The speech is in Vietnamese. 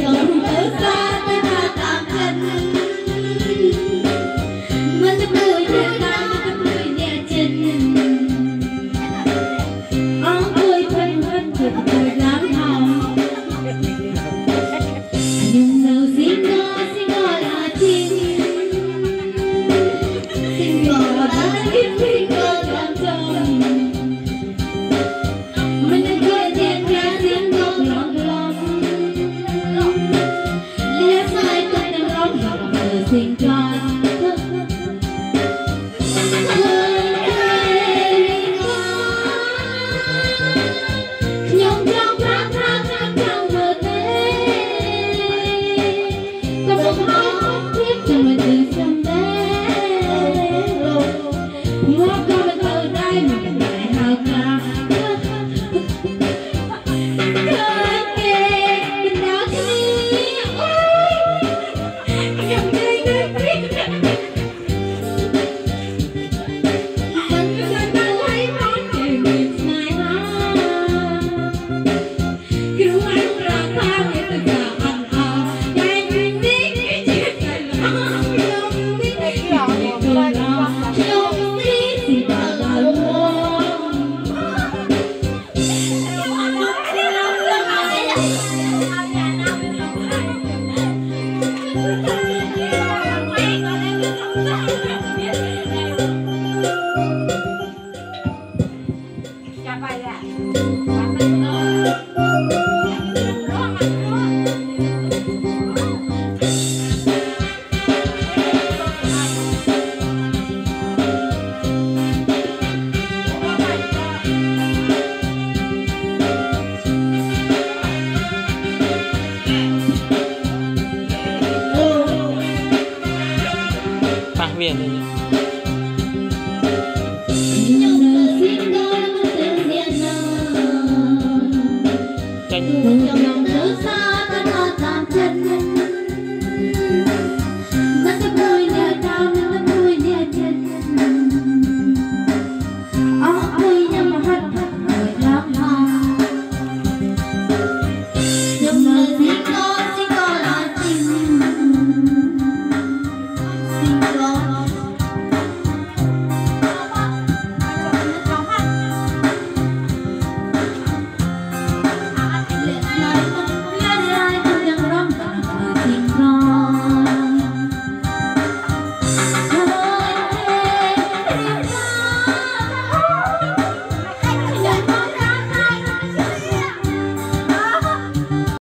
lòng ở xa tay ta tạm thân mà tập đôi nhà ta mà tập đôi nhà chân áo ơi phân phân thật thời lắm hồng nhưng nào xin ngỏ là chi xin ngỏ đã kiếp phi cơ làm chồng mình đã quên tiền ra tiếng ngọc lòng lòng lẽ sai tất cả lòng lòng giờ sinh cho